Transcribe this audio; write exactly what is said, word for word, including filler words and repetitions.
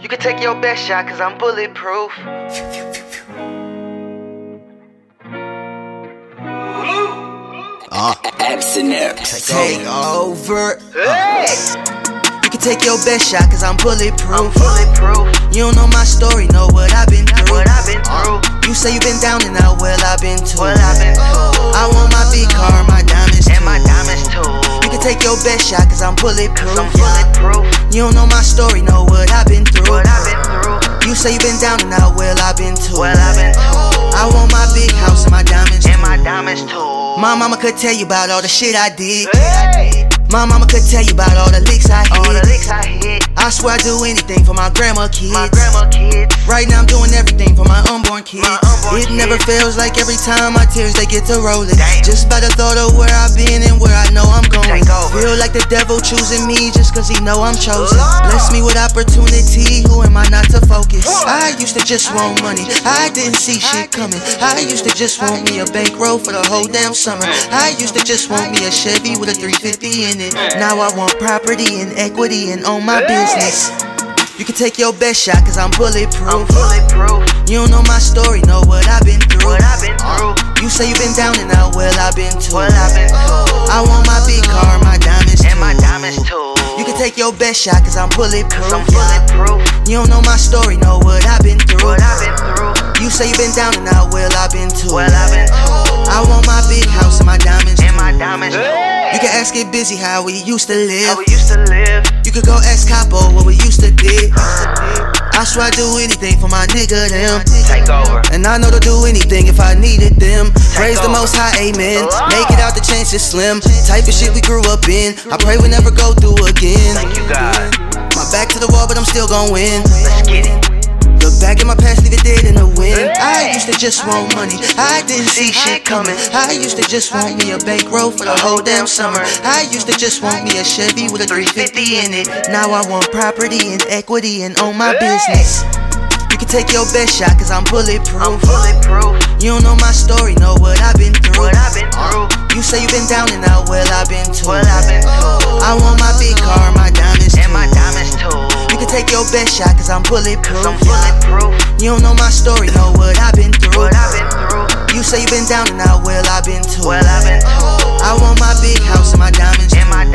You can take your best shot, cause I'm bulletproof. Uh, take over. Hey! You can take your best shot, cause I'm bulletproof. I'm bulletproof. You don't know my story, know what I've been through. What I've been through. You say you been down and out, well I've been too. What I've been through. I want my big car, my diamonds And too. my diamonds too. You can take your best shot, cause I'm bulletproof. Cause I'm bulletproof. You don't know my story, know what I've been through. What I've been through. You say you been down and out, well I've been too. What I've been through. I want my big house and my diamonds And too. my diamonds too. My mama could tell you about all the shit I did. Hey! My mama could tell you about all the licks I hit. All the licks I hit. I swear I'd do anything for my grandma kids. My grandma kids. Right now I'm doing everything for my unborn kids. My unborn It kids. never fails, like every time my tears they get to rolling. Damn. Just by the thought of where I've been and where I know I'm going. Take over. Feel like the devil choosing me just cause he know I'm chosen. Lord. Bless me with opportunity, who am I not to focus? I used to just want money, I didn't see shit coming. I used to just want me a bankroll for the whole damn summer. I used to just want me a Chevy with a three fifty in it. Now I want property and equity and own my business. You can take your best shot, cause I'm bulletproof. I'm bulletproof. You don't know my story, know what I've been through. What I've been through. You say you been down and out, well I've been too. What I've been through. I want my big car, my diamonds too. And my diamonds too. You can take your best shot, cause I'm bulletproof. I'm bulletproof. You don't know my story, know what I've been through. What I've been through. You say you been down and out, well I've been too. What I've been through. I want my big house and my diamonds And too. my diamonds too. You can ask Get Busy how we used to live. How we used to live. You could go ask Capo what we used to did. I swear I'd do anything for my nigga them. Take over. And I know to do anything if I needed them. Praise the over. most high, amen. Lord. Make it out, the chance is slim. Type of shit we grew up in, I pray we never go through again. Thank you, God. My back to the wall, but I'm still gon' win. Let's get it. Look back at my past, leave it dead in the wind. I used to just want money, I didn't see shit coming. I used to just want me a bankroll for the whole damn summer. I used to just want me a Chevy with a three fifty in it. Now I want property and equity and own my business. You can take your best shot, cause I'm bulletproof. I'm bulletproof. You don't know my story, know what I've been through. What I've been through. You say you been down and out, well I've been too. What I've been through. I want my big car, my diamonds too. And my diamonds too. You can take your best shot, cause I'm bulletproof. I'm bulletproof. You don't know my story, know what I've been through. What I've been through. You say you been down and out, well I've been too. What I've been through. I want my big house and my diamonds And too. my